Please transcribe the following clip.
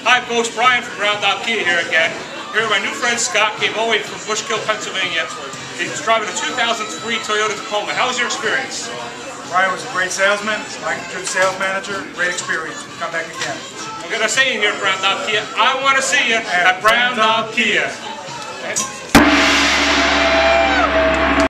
Hi folks, Brian from Daub here again. Here my new friend Scott came all the way from Bushkill, Pennsylvania. He's driving a 2003 Toyota Tacoma. How was your experience? Brian was a great salesman, like a good sales manager, great experience. Come back again. We're going to say in here at Daub Kia, I want to see you at Daub Kia.